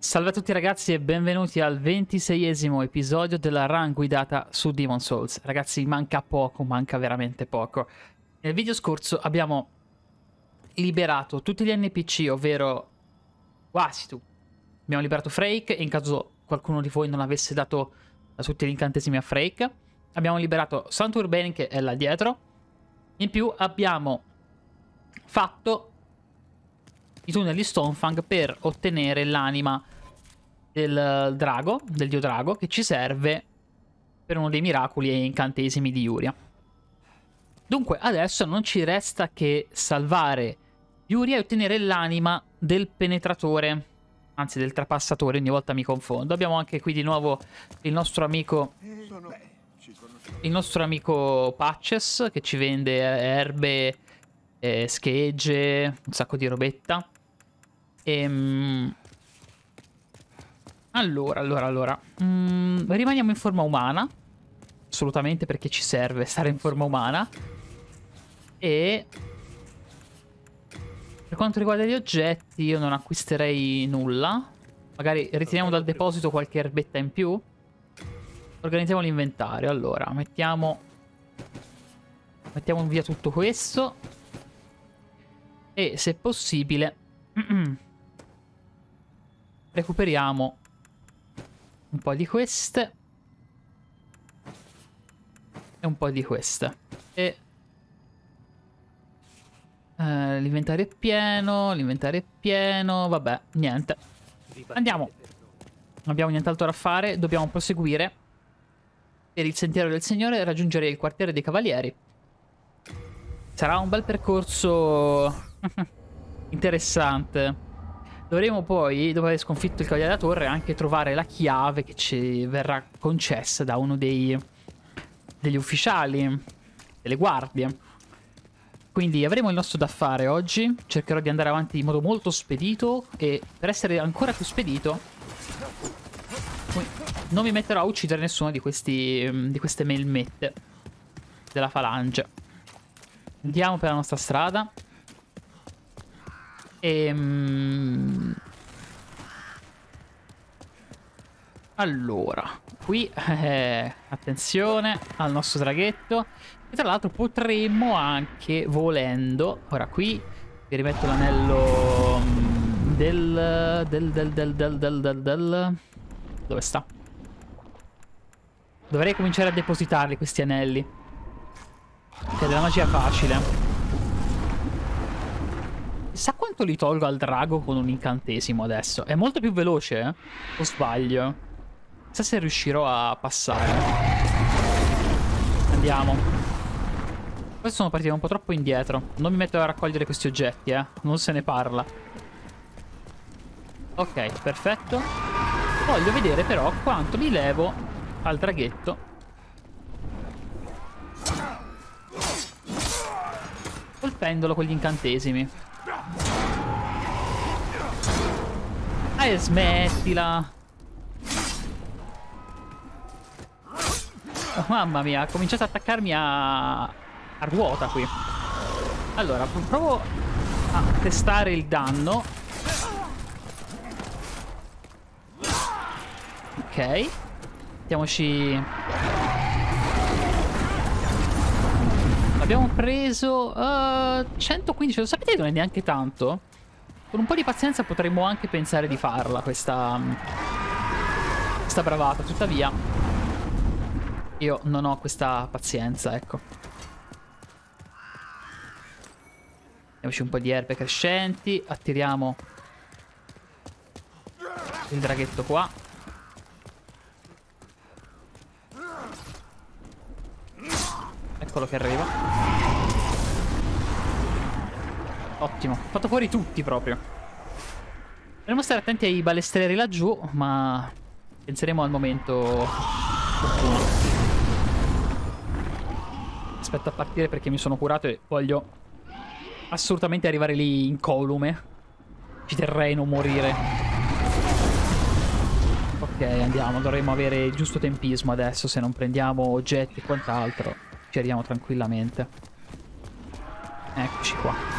Salve a tutti ragazzi e benvenuti al 26esimo episodio della run guidata su Demon's Souls. Ragazzi, manca poco, manca veramente poco. Nel video scorso abbiamo liberato tutti gli NPC, ovvero quasi tutti. Abbiamo liberato Frake, e in caso qualcuno di voi non avesse dato tutti gli incantesimi a Frake. Abbiamo liberato Sant'Urbain, che è là dietro. In più abbiamo fatto i tunnel di Stonefang per ottenere l'anima del drago, del dio drago, che ci serve per uno dei miracoli e incantesimi di Yuria. Dunque adesso non ci resta che salvare Yuria e ottenere l'anima del penetratore, anzi del trapassatore, ogni volta mi confondo. Abbiamo anche qui di nuovo il nostro amico Patches, che ci vende erbe, schegge, un sacco di robetta. Allora. Rimaniamo in forma umana. Assolutamente, perché ci serve stare in forma umana. E per quanto riguarda gli oggetti, io non acquisterei nulla. Magari ritiriamo dal deposito qualche erbetta in più. Organizziamo l'inventario. Allora, mettiamo via tutto questo. E se possibile recuperiamo un po' di queste e un po' di queste. E l'inventario è pieno, vabbè, niente. Andiamo. Non abbiamo nient'altro da fare, dobbiamo proseguire per il sentiero del Signore e raggiungere il quartiere dei Cavalieri. Sarà un bel percorso interessante. Dovremo poi, dopo aver sconfitto il Cavaliere della Torre, anche trovare la chiave che ci verrà concessa da uno degli ufficiali, delle guardie. Quindi avremo il nostro da fare oggi. Cercherò di andare avanti in modo molto spedito, e per essere ancora più spedito non mi metterò a uccidere nessuno di queste melmette della falange. Andiamo per la nostra strada. Allora, qui attenzione al nostro draghetto. E tra l'altro potremmo anche, volendo, ora qui vi rimetto l'anello dove sta? Dovrei cominciare a depositarli questi anelli, che è della magia facile. Chissà quanto li tolgo al drago con un incantesimo adesso. È molto più veloce, eh? O sbaglio? Chissà se riuscirò a passare. Andiamo. Questo sono partito un po' troppo indietro. Non mi metto a raccogliere questi oggetti, non se ne parla. Ok, perfetto. Voglio vedere però quanto li levo al draghetto. Colpendolo con gli incantesimi. Smettila. Oh, mamma mia, ha cominciato ad attaccarmi a ruota qui. Allora, provo a testare il danno. Ok. Mettiamoci. Abbiamo preso 115, lo sapete, non è neanche tanto. Con un po' di pazienza potremmo anche pensare di farla questa bravata. Tuttavia io non ho questa pazienza, ecco. Mettiamoci un po' di erbe crescenti. Attiriamo il draghetto qua. Eccolo che arriva. Ottimo, ho fatto fuori tutti proprio. Dovremmo stare attenti ai balestrieri laggiù, ma penseremo al momento opportuno. Aspetto a partire perché mi sono curato e voglio assolutamente arrivare lì incolume. Ci terrei a non morire. Ok, andiamo, dovremmo avere il giusto tempismo adesso. Se non prendiamo oggetti e quant'altro ci arriviamo tranquillamente. Eccoci qua.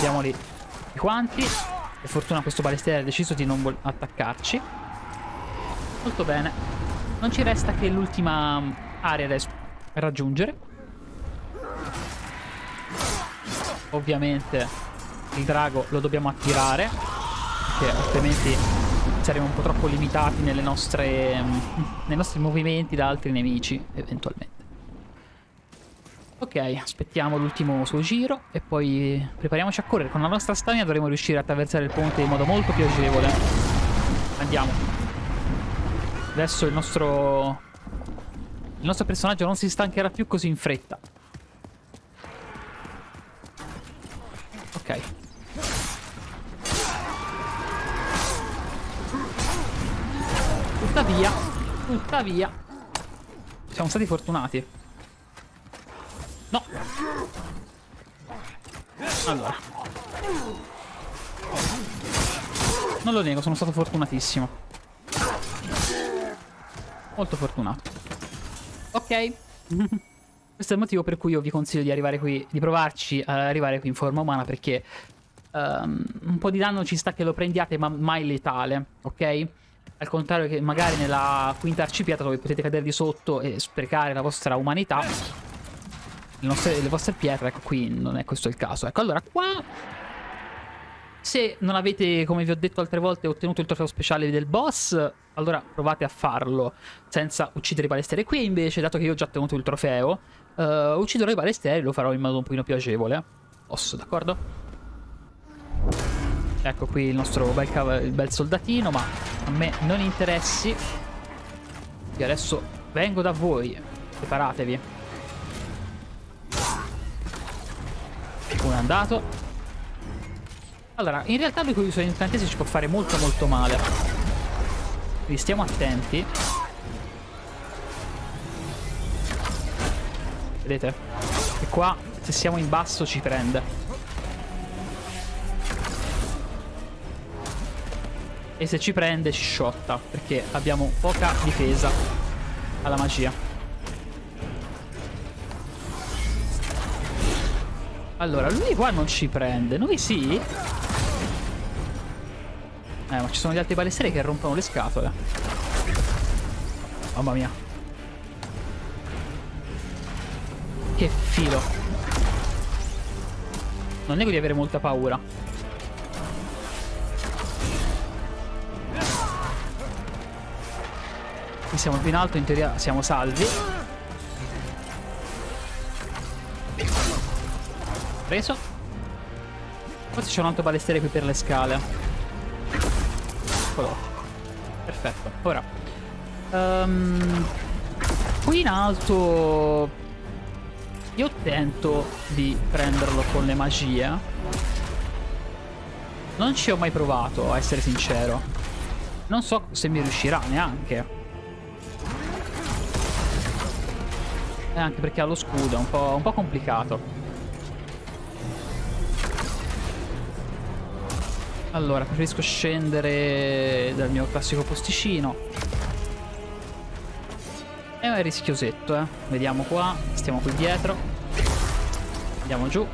Prendiamoli tutti quanti. Per fortuna questo balestiere ha deciso di non attaccarci. Molto bene. Non ci resta che l'ultima area da raggiungere. Ovviamente il drago lo dobbiamo attirare, perché altrimenti saremo un po' troppo limitati nei nostri movimenti da altri nemici, eventualmente. Ok, aspettiamo l'ultimo suo giro e poi prepariamoci a correre. Con la nostra stamina dovremo riuscire a attraversare il ponte in modo molto più agevole. Andiamo. Adesso il nostro personaggio non si stancherà più così in fretta. Ok. Tuttavia. Siamo stati fortunati. No. Allora. Non lo nego, sono stato fortunatissimo. Molto fortunato. Ok. Questo è il motivo per cui io vi consiglio di arrivare qui, di provarci ad arrivare qui in forma umana, perché un po' di danno ci sta che lo prendiate, ma mai letale, ok? Al contrario che magari nella quinta arcipiatra, dove potete cadere di sotto e sprecare la vostra umanità, le vostre pietre. Ecco, qui non è questo il caso. Ecco, allora qua, se non avete, come vi ho detto altre volte, ottenuto il trofeo speciale del boss, allora provate a farlo senza uccidere i balestieri. Qui invece, dato che io ho già ottenuto il trofeo, ucciderò i balestieri, lo farò in modo un pochino più agevole. Posso, d'accordo? Ecco qui il nostro bel soldatino, ma a me non interessi. Io adesso vengo da voi. Preparatevi. Uno è andato. Allora, in realtà lui con i suoi incantesimi ci può fare molto molto male. Quindi stiamo attenti. Vedete? E qua, se siamo in basso, ci prende. E se ci prende, ci sciotta, perché abbiamo poca difesa alla magia. Allora, lui qua non ci prende. Noi sì? Ma ci sono gli altri balestieri che rompono le scatole. Mamma mia. Che filo. Non nego di avere molta paura. Qui siamo più in alto, in teoria siamo salvi. Preso. Forse c'è un altro balestiere qui per le scale. Eccolo. Perfetto. Ora qui in alto io tento di prenderlo con le magie. Non ci ho mai provato, a essere sincero. Non so se mi riuscirà neanche. Anche perché ha lo scudo, è un po' complicato. Allora, preferisco scendere dal mio classico posticino. È rischiosetto, eh. Vediamo qua, stiamo qui dietro. Andiamo giù.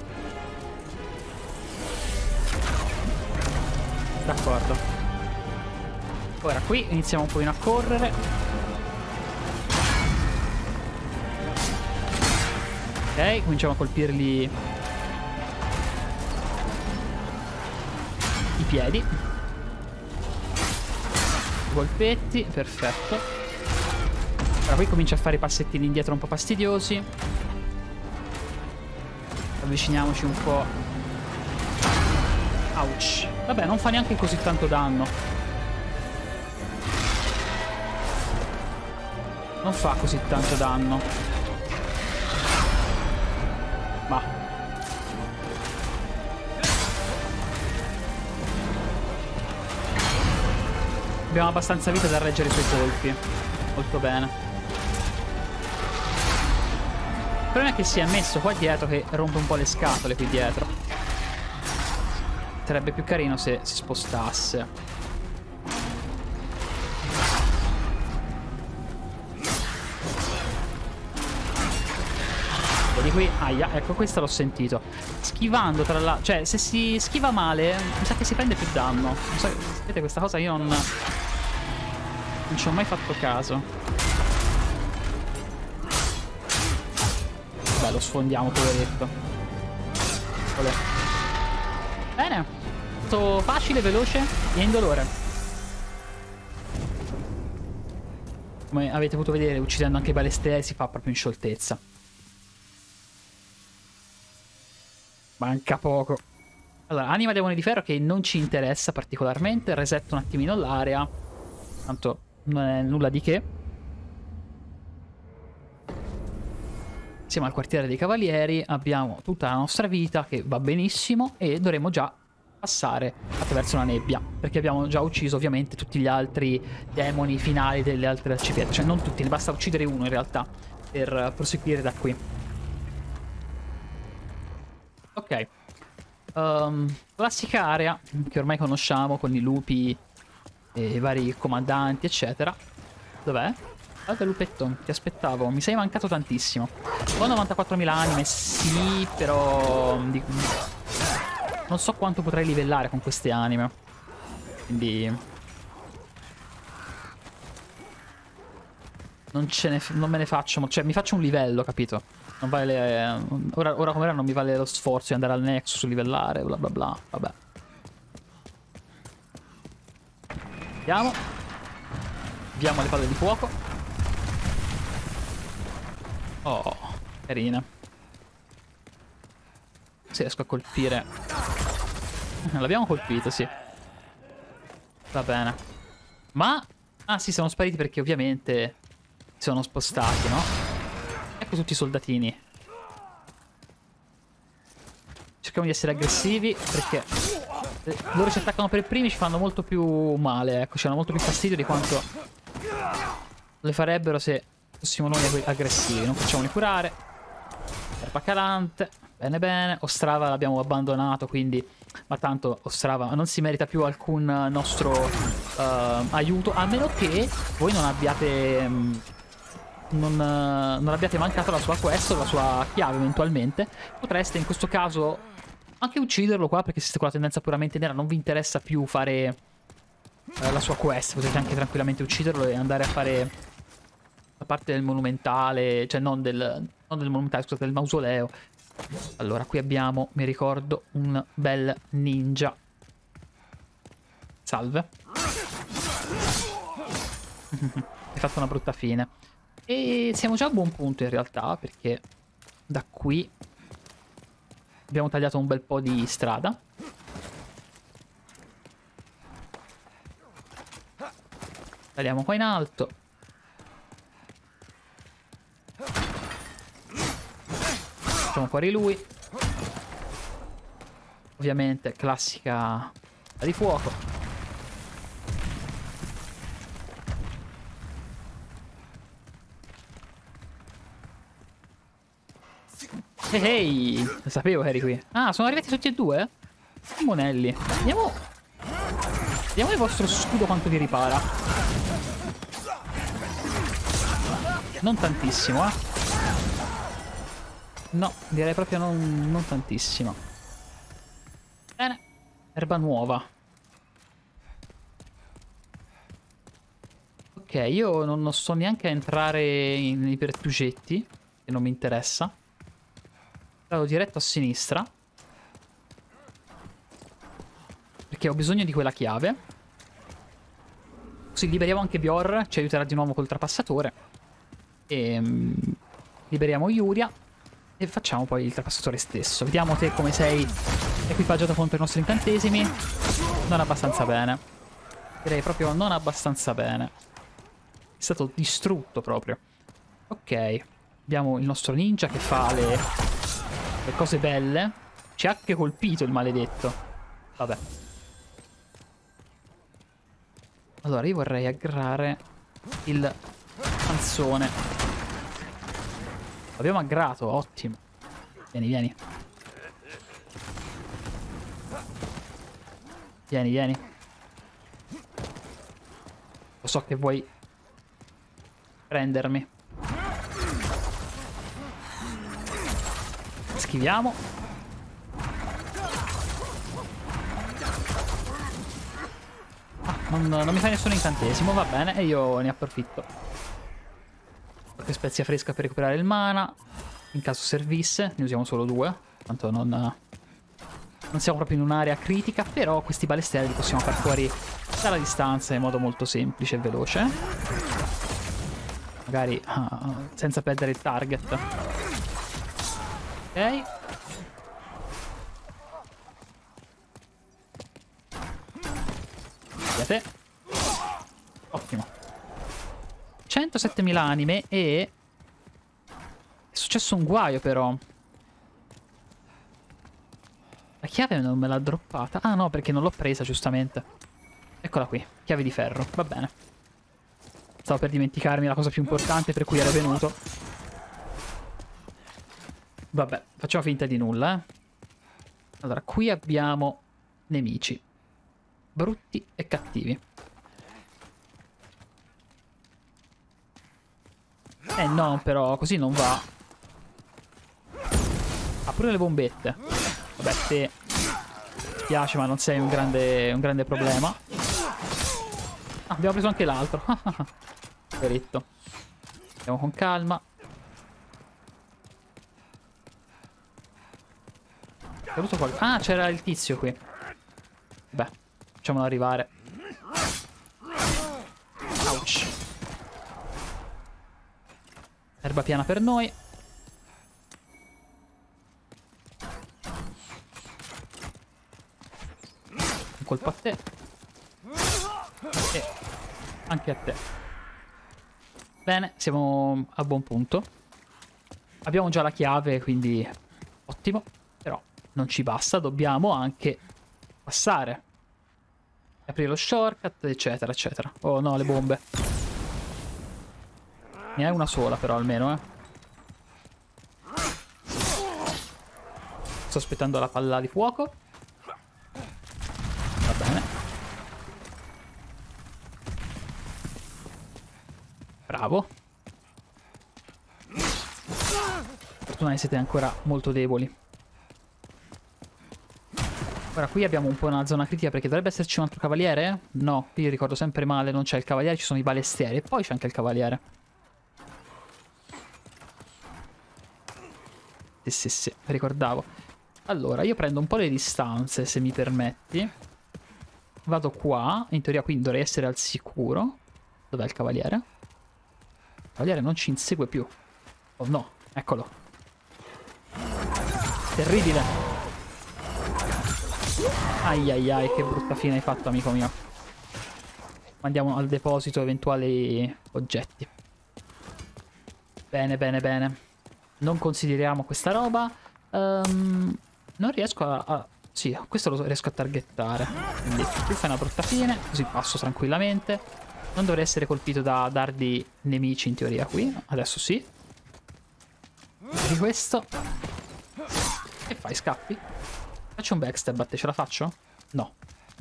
D'accordo. Ora qui iniziamo un pochino a correre. Ok, cominciamo a colpirgli i piedi. I colpetti, perfetto. Ora qui comincia a fare i passettini indietro un po' fastidiosi. Avviciniamoci un po'. Ouch. Vabbè, non fa neanche così tanto danno. Non fa così tanto danno. Ma abbiamo abbastanza vita da reggere i suoi colpi. Molto bene. Il problema è che si è messo qua dietro, che rompe un po' le scatole qui dietro. Sarebbe più carino se si spostasse. Vedi qui? Aia, ecco, questo l'ho sentito. Schivando tra la... Cioè, se si schiva male, mi sa che si prende più danno. Non so, sapete questa cosa io non ci ho mai fatto caso. Beh, lo sfondiamo, poveretto. Olè. Bene. Tutto facile, veloce e indolore. Come avete potuto vedere, uccidendo anche i balestrelli si fa proprio in scioltezza. Manca poco. Allora, anima demone di ferro che non ci interessa particolarmente. Resetto un attimino l'area. Tanto non è nulla di che. Siamo al quartiere dei cavalieri. Abbiamo tutta la nostra vita che va benissimo. E dovremo già passare attraverso la nebbia. Perché abbiamo già ucciso ovviamente tutti gli altri demoni finali delle altre arciprete. Cioè non tutti, ne basta uccidere uno in realtà per proseguire da qui. Ok. Classica area che ormai conosciamo con i lupi e i vari comandanti eccetera. Dov'è? Guarda lupetto, ti aspettavo, mi sei mancato tantissimo. Ho 94.000 anime, sì, però non so quanto potrei livellare con queste anime. Quindi non me ne faccio, cioè mi faccio un livello, capito? Non vale. Ora come ora non mi vale lo sforzo di andare al Nexus, livellare, bla bla bla. Vabbè. Andiamo. Abbiamo le palle di fuoco. Oh, carina. Se riesco a colpire. L'abbiamo colpito, sì. Va bene. Ma... Ah sì, siamo spariti perché ovviamente si sono spostati, no? Ecco tutti i soldatini. Cerchiamo di essere aggressivi perché loro ci attaccano per primi, ci fanno molto più male, ecco, ci hanno molto più fastidio di quanto le farebbero se fossimo noi aggressivi. Non facciamoli curare. Erba calante. Bene bene. Ostrava l'abbiamo abbandonato, quindi... Ma tanto Ostrava non si merita più alcun nostro aiuto, a meno che voi non abbiate... Non abbiate mancato la sua quest o la sua chiave eventualmente. Potreste in questo caso anche ucciderlo qua, perché siete con la tendenza puramente nera, non vi interessa più fare la sua quest. Potete anche tranquillamente ucciderlo e andare a fare la parte del monumentale, cioè non del monumentale, scusate, del mausoleo. Allora, qui abbiamo, mi ricordo, un bel ninja. Salve. Hai fatto una brutta fine. E siamo già a buon punto in realtà, perché da qui abbiamo tagliato un bel po' di strada. Tagliamo qua in alto. Facciamo fuori lui. Ovviamente classica di fuoco. Ehi, lo sapevo che eri qui. Ah, sono arrivati tutti e due? Monelli. Vediamo il vostro scudo quanto vi ripara. Non tantissimo, eh. No, direi proprio non tantissimo. Bene. Erba nuova. Ok, io non sto neanche a entrare nei pertugetti, che non mi interessa. Vado diretto a sinistra, perché ho bisogno di quella chiave. Così liberiamo anche Bjorn, ci aiuterà di nuovo col trapassatore. E liberiamo Yuria e facciamo poi il trapassatore stesso. Vediamo te come sei equipaggiato contro i nostri incantesimi. Non abbastanza bene. Direi proprio non abbastanza bene. È stato distrutto proprio. Ok, abbiamo il nostro ninja che fa le cose belle. Ci ha anche colpito il maledetto. Vabbè. Allora io vorrei aggrare il panzone. L'abbiamo aggrato, ottimo. Vieni, vieni. Vieni, vieni. Lo so che vuoi Schiviamo. Ah, non mi fa nessun incantesimo, va bene, e io ne approfitto. Qualche spezia fresca per recuperare il mana. In caso servisse, ne usiamo solo 2. Tanto non siamo proprio in un'area critica, però questi balestrieri li possiamo far fuori dalla distanza in modo molto semplice e veloce. Magari senza perdere il target. Ok. Vedete? Ottimo. 107.000 anime e... È successo un guaio però. La chiave non me l'ha droppata. Ah no, perché non l'ho presa giustamente. Eccola qui, chiave di ferro, va bene. Stavo per dimenticarmi la cosa più importante per cui ero venuto. Vabbè, facciamo finta di nulla, eh. Allora, qui abbiamo nemici. Brutti e cattivi. No, però così non va. Ha pure le bombette. Vabbè, te mi piace, ma non sei un grande problema. Ah, abbiamo preso anche l'altro. Poveretto. Andiamo con calma. Ah, c'era il tizio qui. Beh, facciamolo arrivare. Ouch. Erba piana per noi. Un colpo a te. E anche a te. Bene, siamo a buon punto. Abbiamo già la chiave, quindi ottimo. Però non ci basta, dobbiamo anche passare. Aprire lo shortcut, eccetera, eccetera. Oh no, le bombe. Ne hai una sola però almeno, eh. Sto aspettando la palla di fuoco. Va bene. Bravo. Fortuna che siete ancora molto deboli. Ora qui abbiamo un po' una zona critica perché dovrebbe esserci un altro cavaliere? No, io ricordo sempre male, non c'è il cavaliere, ci sono i balestieri e poi c'è anche il cavaliere. Sì, ricordavo. Allora, io prendo un po' le distanze, se mi permetti. Vado qua, in teoria qui dovrei essere al sicuro. Dov'è il cavaliere? Il cavaliere non ci insegue più. Oh no, eccolo. Terribile. Ai ai ai, che brutta fine hai fatto, amico mio. Mandiamo al deposito eventuali oggetti. Bene, bene, bene. Non consideriamo questa roba. Non riesco a... Sì, questo lo riesco a targettare. Quindi tu fai una brutta fine, così passo tranquillamente. Non dovrei essere colpito da dardi nemici in teoria qui. Adesso sì. Di questo. Che fai, scappi? Faccio un backstab a te, ce la faccio? No.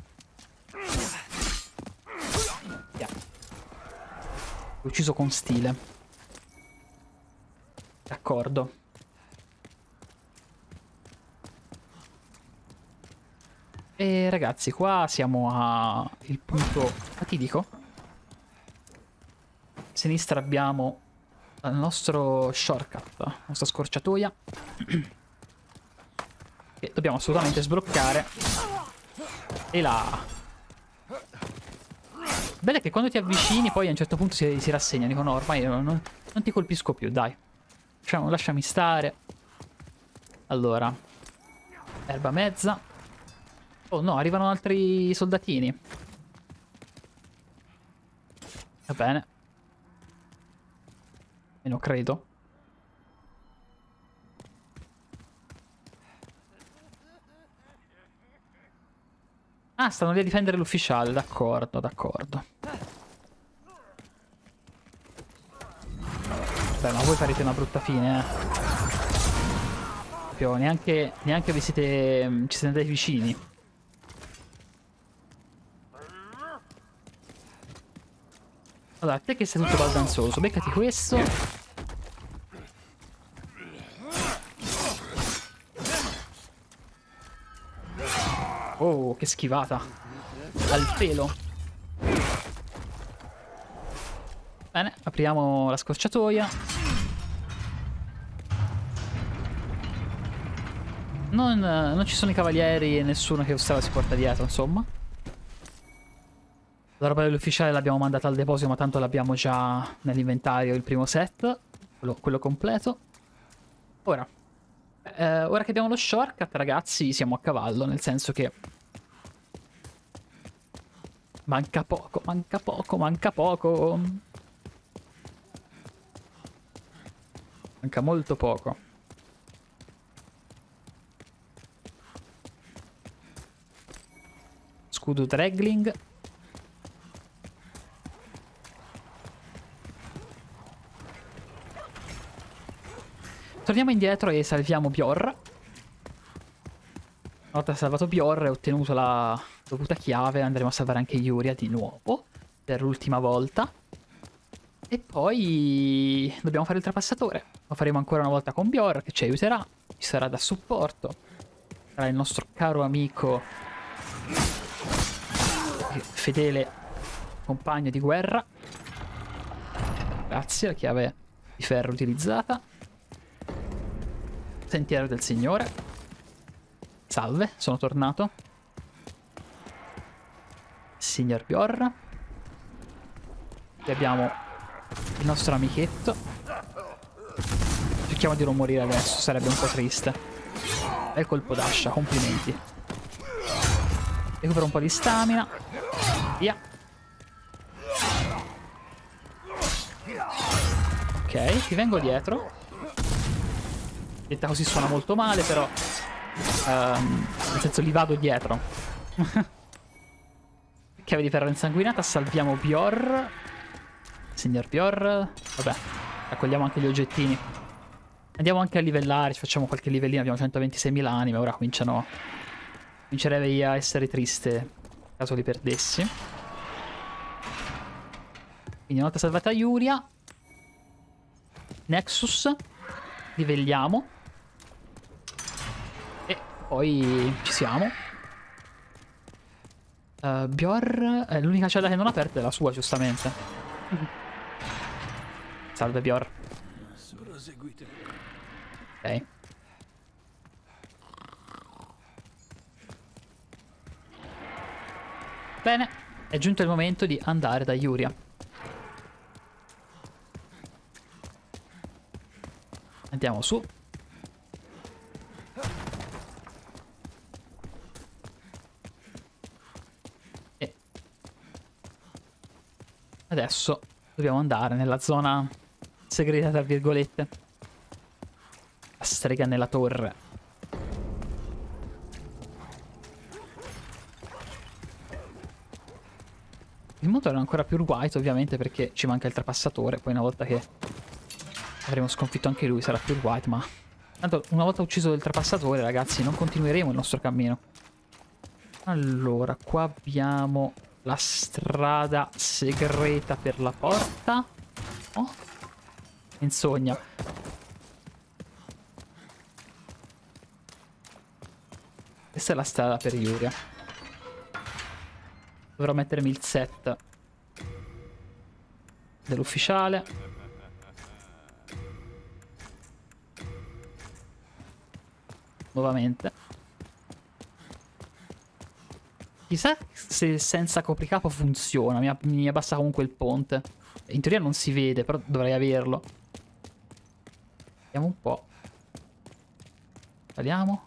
Yeah. L'ho ucciso con stile. D'accordo. E ragazzi, qua siamo a il punto fatidico. A sinistra abbiamo il nostro shortcut, la nostra scorciatoia. Che dobbiamo assolutamente sbloccare. E là. Bello è che quando ti avvicini poi a un certo punto si rassegnano. Dicono no, ormai non ti colpisco più, dai. Lasciami stare. Allora. Erba mezza. Oh no, arrivano altri soldatini. Va bene. Meno credo. Ah, stanno lì a difendere l'ufficiale, d'accordo, d'accordo. Beh, ma voi farete una brutta fine, eh. Proprio neanche vi siete... ci siete andati vicini. Allora, te che sei tutto baldanzoso, beccati questo. Oh, che schivata. Al pelo. Bene, apriamo la scorciatoia. Non ci sono i cavalieri e nessuno che Ostava si porta dietro, insomma. La roba dell'ufficiale l'abbiamo mandata al deposito, ma tanto l'abbiamo già nell'inventario il primo set. Quello completo. Ora che abbiamo lo shortcut, ragazzi, siamo a cavallo, nel senso che manca poco, manca poco, manca poco. Manca molto poco. Scudo Dragling. Torniamo indietro e salviamo Bjorn. Una volta salvato Bjorn e ottenuto la dovuta chiave, andremo a salvare anche Yuria di nuovo, per l'ultima volta. E poi dobbiamo fare il trapassatore. Lo faremo ancora una volta con Bjorn, che ci aiuterà, ci sarà da supporto. Sarà il nostro caro amico, fedele compagno di guerra. Grazie, la chiave di ferro utilizzata. Sentiero del Signore. Salve, sono tornato. Signor Bjorn. Qui abbiamo il nostro amichetto. Cerchiamo di non morire adesso, sarebbe un po' triste. Bel colpo d'ascia, complimenti. Recupero un po' di stamina. Via. Ok, ti vengo dietro. Detta così suona molto male, però nel senso li vado dietro. Chiave di ferro insanguinata. Salviamo Bjorn. Signor Bjorn. Vabbè, raccogliamo anche gli oggettini. Andiamo anche a livellare. Ci facciamo qualche livellino. Abbiamo 126.000 anime. Ora comincerei a essere triste caso li perdessi. Quindi una volta salvata Yuria, Nexus, livelliamo e poi ci siamo. Bjorn, l'unica cella che non ha aperta è la sua, giustamente. Salve Bjorn. Ok. Bene, è giunto il momento di andare da Yuria. Andiamo su. E adesso dobbiamo andare nella zona segreta, tra virgolette. La strega nella torre. Il motore è ancora più white, ovviamente, perché ci manca il trapassatore. Poi una volta che avremo sconfitto anche lui sarà più white, ma tanto una volta ucciso il trapassatore, ragazzi, non continueremo il nostro cammino. Allora, qua abbiamo la strada segreta per la porta. Oh, insogna. Questa è la strada per Yuria. Dovrò mettermi il set dell'ufficiale. Nuovamente. Chissà se senza copricapo funziona. Mi abbassa comunque il ponte. In teoria non si vede, però dovrei averlo. Vediamo un po'. Saliamo.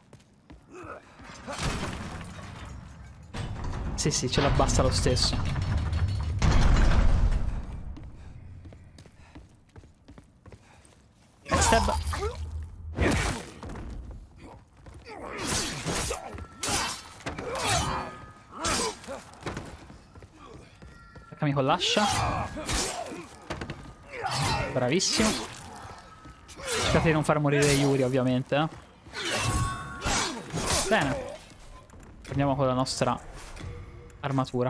Sì, sì, ce l'abbassa lo stesso. Backstab. Attaccami con l'ascia. Bravissimo. Cercate di non far morire Yuri, ovviamente. Bene. Andiamo con la nostra armatura.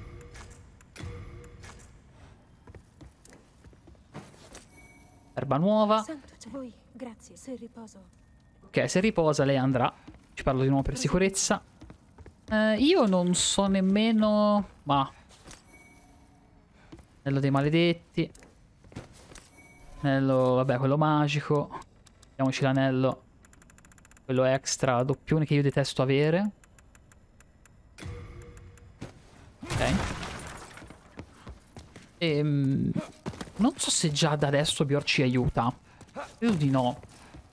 Erba nuova. Grazie, se riposo. Ok, se riposa lei andrà. Ci parlo di nuovo per sicurezza. Io non so nemmeno... Ma... Anello dei maledetti. Anello, vabbè, quello magico. Mettiamoci l'anello. Quello extra doppione che io detesto avere. Ok. Non so se già da adesso Bjorn ci aiuta. Credo di no.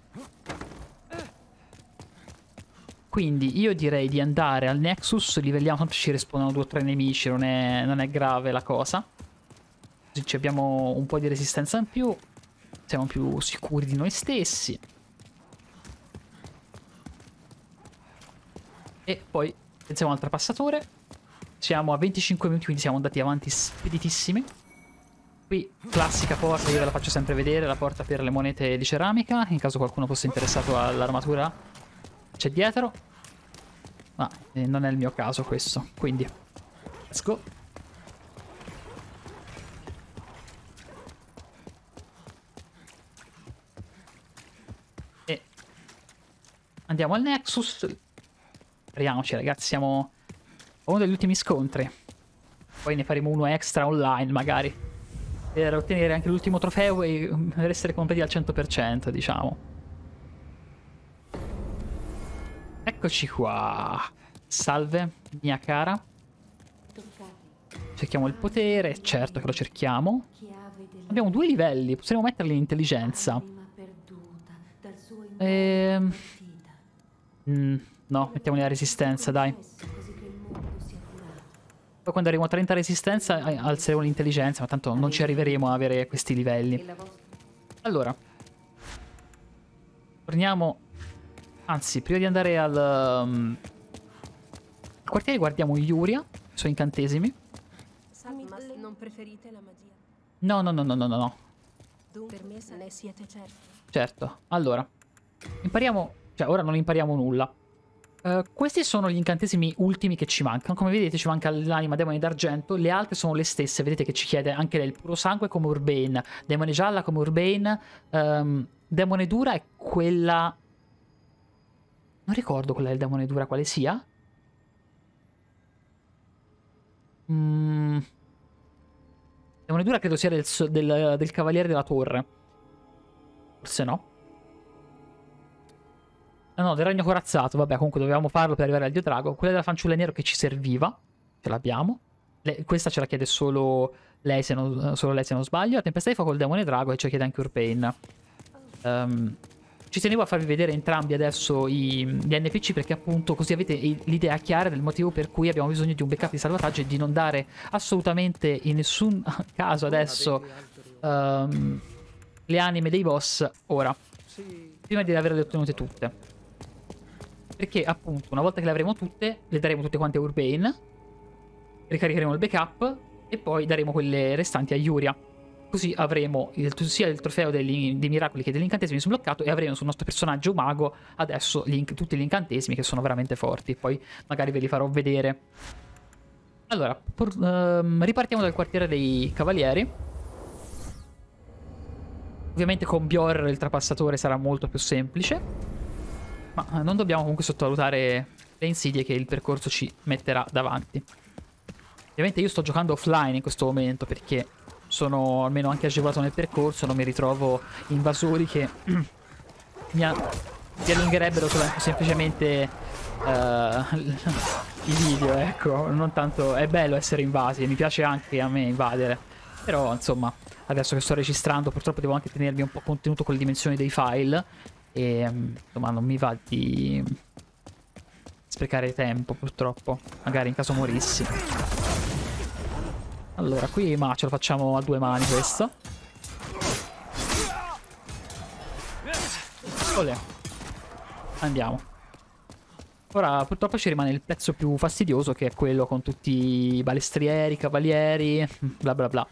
Quindi io direi di andare al Nexus. Livelliamo, tanto ci rispondono 2 o 3 nemici. Non è grave la cosa. Così abbiamo un po' di resistenza in più. Siamo più sicuri di noi stessi. E poi pensiamo al trapassatore. Siamo a 25 minuti, quindi siamo andati avanti speditissimi. Qui classica porta, io ve la faccio sempre vedere, la porta per le monete di ceramica, in caso qualcuno fosse interessato all'armatura. C'è dietro. Ma non è il mio caso questo, quindi let's go. E andiamo al Nexus. Speriamoci, ragazzi, siamo a uno degli ultimi scontri. Poi ne faremo uno extra online, magari, per ottenere anche l'ultimo trofeo e per essere completi al 100%, diciamo. Eccoci qua. Salve, mia cara. Cerchiamo il potere, certo che lo cerchiamo. Abbiamo 2 livelli, possiamo metterli in intelligenza. No, mettiamoli la resistenza, dai. Poi quando arriviamo a 30 resistenza alzeremo l'intelligenza, ma tanto non ci arriveremo a avere questi livelli. Allora, torniamo. Anzi, prima di andare al quartiere guardiamo Yuria, i suoi incantesimi. Non preferite la magia? No. Per me se ne siete certi. Certo, allora impariamo, cioè ora non impariamo nulla. Questi sono gli incantesimi ultimi che ci mancano. Come vedete ci manca l'anima demone d'argento. Le altre sono le stesse, vedete che ci chiede anche lei il puro sangue come Urbane, demone gialla come Urbane, demone dura è quella... Non ricordo quella del demone dura quale sia. Demone dura credo sia del cavaliere della torre. Forse no. No, del ragno corazzato. Vabbè, comunque dovevamo farlo per arrivare al dio drago. Quella della fanciulla nero che ci serviva. Ce l'abbiamo. Questa ce la chiede solo lei, se non sbaglio. La tempesta di fuoco col demone drago e ce la chiede anche Urbane. Ci tenevo a farvi vedere entrambi adesso gli NPC perché appunto così avete l'idea chiara del motivo per cui abbiamo bisogno di un backup di salvataggio e di non dare assolutamente in nessun caso adesso le anime dei boss ora, prima di averle ottenute tutte. Perché appunto una volta che le avremo tutte, le daremo tutte quante a Urbane, ricaricheremo il backup e poi daremo quelle restanti a Yuria. Così avremo sia il trofeo dei miracoli che degli incantesimi sbloccato e avremo sul nostro personaggio mago adesso tutti gli incantesimi che sono veramente forti. Poi magari ve li farò vedere. Allora, ripartiamo dal quartiere dei cavalieri. Ovviamente con Bjorn il trapassatore sarà molto più semplice. Ma non dobbiamo comunque sottovalutare le insidie che il percorso ci metterà davanti. Ovviamente io sto giocando offline in questo momento perché sono almeno anche agevolato nel percorso, non mi ritrovo invasori che mi allungherebbero semplicemente i video, ecco. Non tanto, è bello essere invasi e mi piace anche a me invadere, però insomma adesso che sto registrando purtroppo devo anche tenermi un po' contenuto con le dimensioni dei file e insomma non mi va di sprecare tempo purtroppo, magari in caso morissi. Allora, qui ma ce lo facciamo a 2 mani questo. Olè. Andiamo. Ora purtroppo ci rimane il pezzo più fastidioso che è quello con tutti i balestrieri, cavalieri, bla bla bla.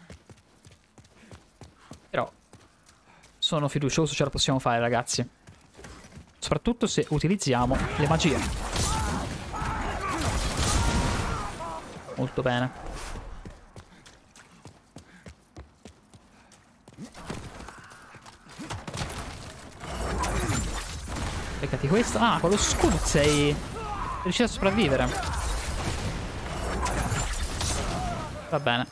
Però sono fiducioso, ce la possiamo fare ragazzi. Soprattutto se utilizziamo le magie. Molto bene. Beccati questo. Ah, con lo scudo sei riuscito a sopravvivere. Va bene.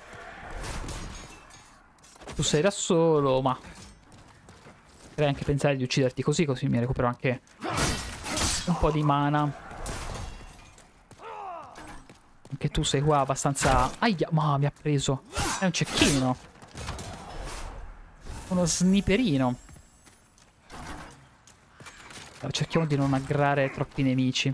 Tu sei da solo, ma potrei anche pensare di ucciderti così mi recupero anche un po' di mana. Anche tu sei qua abbastanza... Aia, ma mi ha preso. È un cecchino. Uno sniperino. Allora, cerchiamo di non aggrare troppi nemici.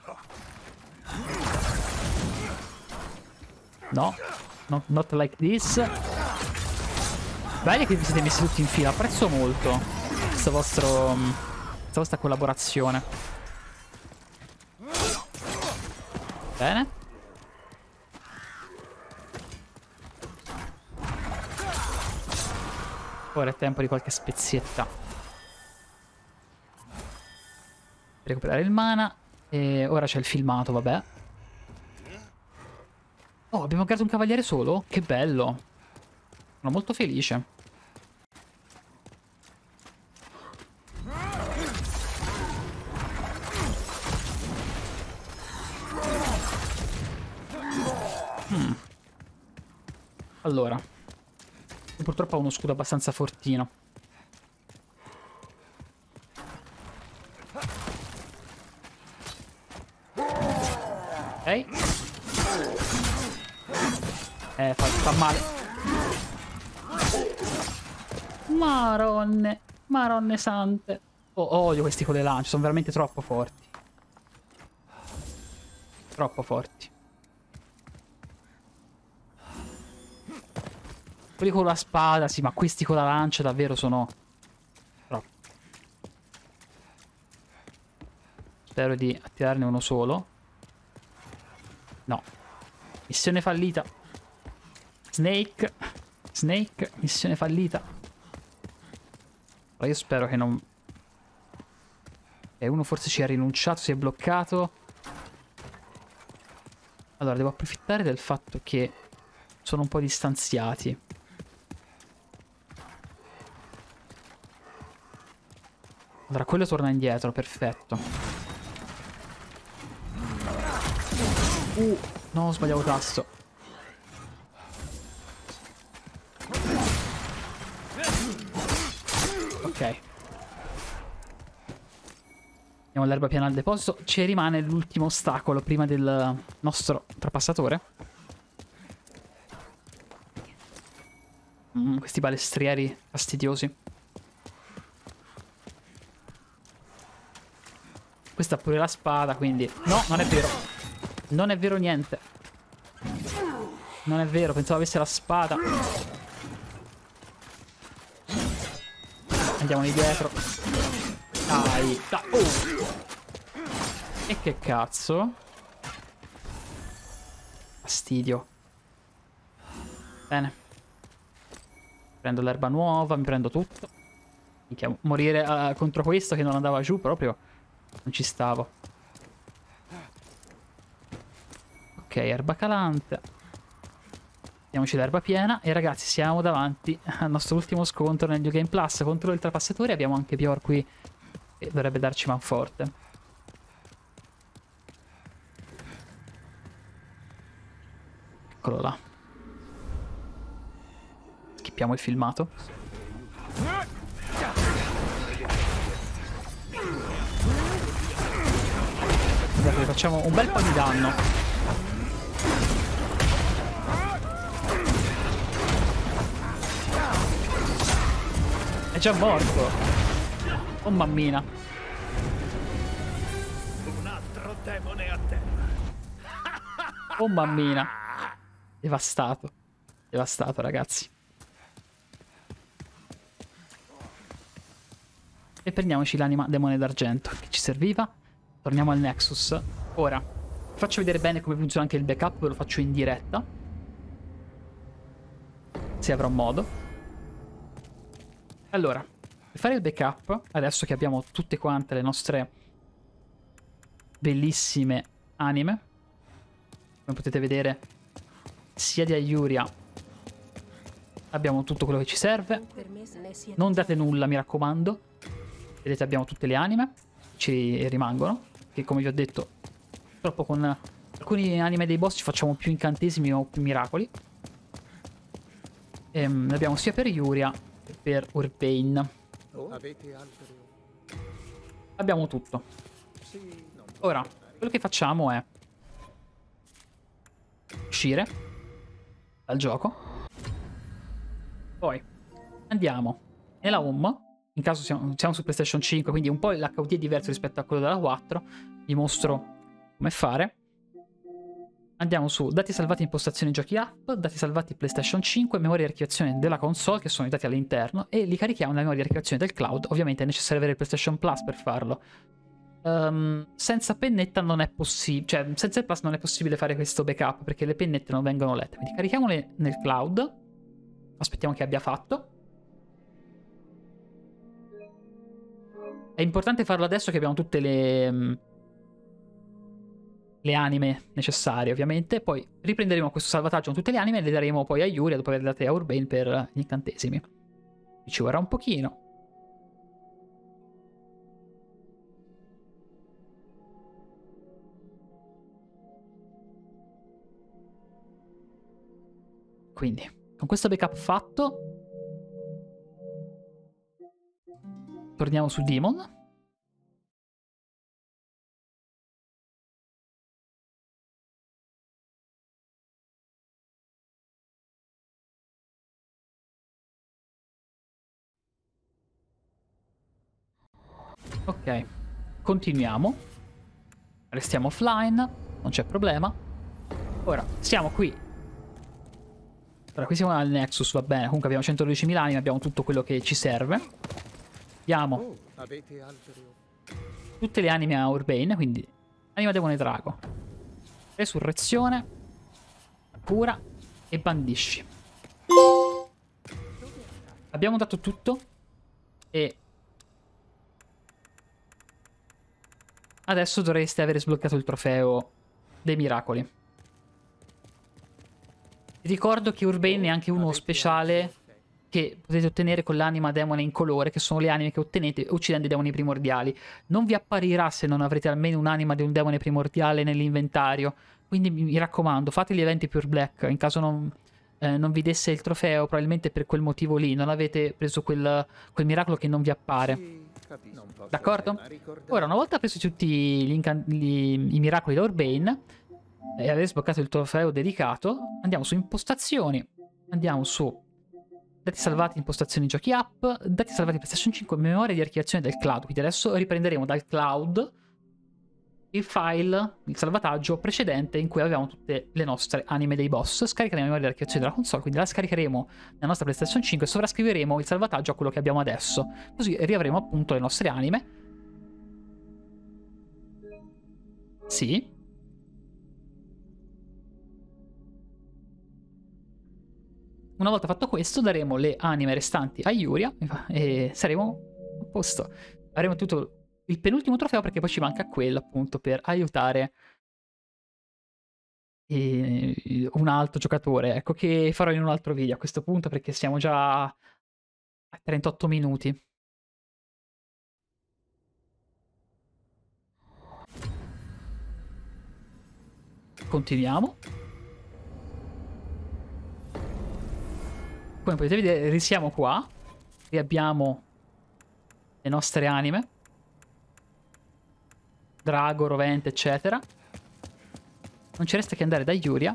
No, not like this. Belli che vi siete messi tutti in fila. Apprezzo molto questa vostra collaborazione. Bene. Ora è tempo di qualche spezietta. Recuperare il mana. E ora c'è il filmato, vabbè. Oh, abbiamo creato un cavaliere solo? Che bello. Sono molto felice. Allora. Purtroppo ha uno scudo abbastanza fortino. Ok. Fa male. Maronne. Maronne sante. Oh, odio questi con le lance. Sono veramente troppo forti. Troppo forti. Quelli con la spada, sì, ma questi con la lancia davvero sono... troppo. Spero di attirarne uno solo. No. Missione fallita. Snake. Snake, missione fallita. Allora io spero che non... uno forse ci ha rinunciato, si è bloccato. Allora, devo approfittare del fatto che sono un po' distanziati. Allora, quello torna indietro, perfetto. No, sbagliavo tasto. Ok. Andiamo all'erba piena al deposito. Ci rimane l'ultimo ostacolo prima del nostro trapassatore. Questi balestrieri fastidiosi. Questa ha pure la spada, quindi... No, non è vero. Non è vero niente. Non è vero, pensavo avesse la spada. Andiamoli dietro. Dai, dai. Oh. E che cazzo? Fastidio. Bene. Prendo l'erba nuova, mi prendo tutto. Minchia, morire contro questo che non andava giù proprio... non ci stavo. Ok, erba calante. Diamoci l'erba piena. E ragazzi, siamo davanti al nostro ultimo scontro nel New Game Plus contro il trapassatore. Abbiamo anche Pior qui, che dovrebbe darci manforte. Eccolo là. Schippiamo il filmato. Guardate, facciamo un bel po' di danno. È già morto. Oh mammina. Un altro demone a terra. Oh mammina. Devastato. Devastato, ragazzi. E prendiamoci l'anima demone d'argento che ci serviva. Torniamo al Nexus. Ora, faccio vedere bene come funziona anche il backup, ve lo faccio in diretta. Se avrò modo. Allora, per fare il backup, adesso che abbiamo tutte quante le nostre bellissime anime, come potete vedere, sia di Ayuria abbiamo tutto quello che ci serve. Non date nulla, mi raccomando. Vedete, abbiamo tutte le anime, ci rimangono, che come vi ho detto, purtroppo con alcuni anime dei boss ci facciamo più incantesimi o più miracoli. Ne abbiamo sia per Yuria che per Urbane. Abbiamo tutto. Ora, quello che facciamo è uscire dal gioco. Poi andiamo nella home. In caso siamo su PlayStation 5, quindi un po' l'HUD è diverso rispetto a quello della 4. Vi mostro come fare. Andiamo su dati salvati impostazioni giochi app, dati salvati PlayStation 5, memoria di archiviazione della console, che sono i dati all'interno, e li carichiamo nella memoria di archiviazione del cloud. Ovviamente è necessario avere il PlayStation Plus per farlo. Senza pennetta non è possibile, cioè senza il Plus non è possibile fare questo backup, perché le pennette non vengono lette. Quindi carichiamole nel cloud, aspettiamo che abbia fatto. È importante farlo adesso che abbiamo tutte le anime necessarie, ovviamente. Poi riprenderemo questo salvataggio con tutte le anime e le daremo poi a Yuria dopo averle date a Urbane per gli incantesimi. Ci vorrà un pochino. Quindi, con questo backup fatto, torniamo su Demon. Ok, continuiamo. Restiamo offline, non c'è problema. Ora, siamo qui. Ora, qui siamo al Nexus, va bene. Comunque abbiamo 112.000 anime, abbiamo tutto quello che ci serve. Abbiamo tutte le anime a Urbane, quindi anima demone drago, resurrezione, cura e bandisci. Abbiamo dato tutto e adesso dovreste avere sbloccato il trofeo dei miracoli. Vi ricordo che Urbane è anche uno speciale che potete ottenere con l'anima demone in colore, che sono le anime che ottenete uccidendo i demoni primordiali. Non vi apparirà se non avrete almeno un'anima di un demone primordiale nell'inventario. Quindi mi raccomando, fate gli eventi Pure Black. In caso non vi desse il trofeo, probabilmente per quel motivo lì non avete preso quel miracolo che non vi appare. D'accordo? Ora, una volta presi tutti i miracoli da Urbane e avete sbloccato il trofeo dedicato, andiamo su impostazioni, andiamo su dati salvati impostazioni giochi app, dati salvati PlayStation 5, memoria di archiviazione del cloud. Quindi adesso riprenderemo dal cloud il file, il salvataggio precedente in cui avevamo tutte le nostre anime dei boss. Scaricheremo la memoria di archiviazione della console, quindi la scaricheremo nella nostra PlayStation 5 e sovrascriveremo il salvataggio a quello che abbiamo adesso. Così riavremo appunto le nostre anime. Sì. Una volta fatto questo, daremo le anime restanti a Yuria e saremo a posto. Avremo tutto il penultimo trofeo perché poi ci manca quello appunto per aiutare un altro giocatore. Ecco, che farò in un altro video a questo punto perché siamo già a 38 minuti. Continuiamo. Come potete vedere, risiamo qua. Riabbiamo le nostre anime. Drago, rovente, eccetera. Non ci resta che andare da Yuria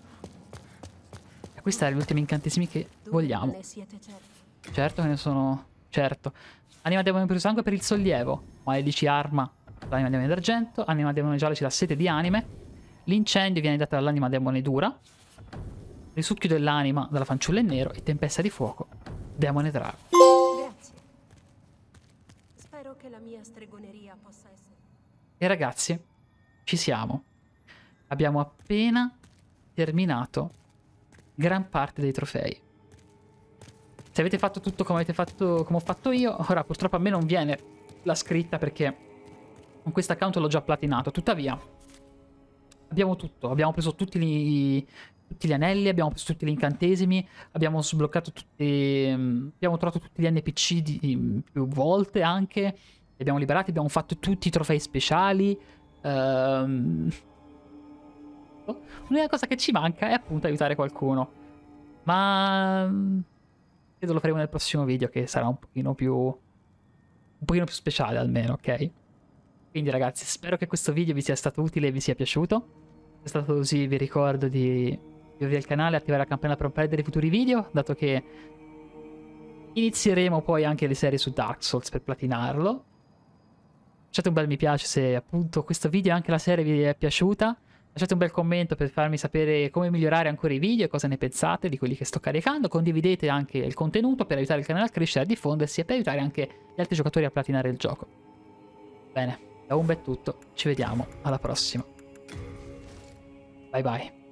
e acquistare gli ultimi incantesimi che vogliamo. Certo che ne sono... Certo. Anima demone per sangue per il sollievo. Maledici arma l'anima demone d'argento. Anima demone gialla ci dà sete di anime. L'incendio viene data dall'anima demone dura. Risucchio dell'anima dalla fanciulla in nero. E tempesta di fuoco demone drago. Grazie. Spero che la mia stregoneria possa essere... E ragazzi, ci siamo. Abbiamo appena terminato gran parte dei trofei. Se avete fatto tutto come ho fatto io, ora purtroppo a me non viene la scritta perché con questo account l'ho già platinato. Tuttavia, abbiamo tutto. Abbiamo preso tutti gli anelli, abbiamo preso tutti gli incantesimi, abbiamo sbloccato tutti... abbiamo trovato tutti gli NPC più volte anche. Li abbiamo liberati, abbiamo fatto tutti i trofei speciali. fatto. L'unica cosa che ci manca è appunto aiutare qualcuno. Ma credo lo faremo nel prossimo video, che sarà un pochino più speciale almeno, ok? Quindi ragazzi, spero che questo video vi sia stato utile e vi sia piaciuto. Se è stato così, vi ricordo di iscrivervi al canale e attivare la campanella per non perdere i futuri video, dato che inizieremo poi anche le serie su Dark Souls per platinarlo. Lasciate un bel mi piace se appunto questo video e anche la serie vi è piaciuta. Lasciate un bel commento per farmi sapere come migliorare ancora i video e cosa ne pensate di quelli che sto caricando. Condividete anche il contenuto per aiutare il canale a crescere e a diffondersi e per aiutare anche gli altri giocatori a platinare il gioco. Bene, da Umbe è tutto, ci vediamo alla prossima. Bye bye.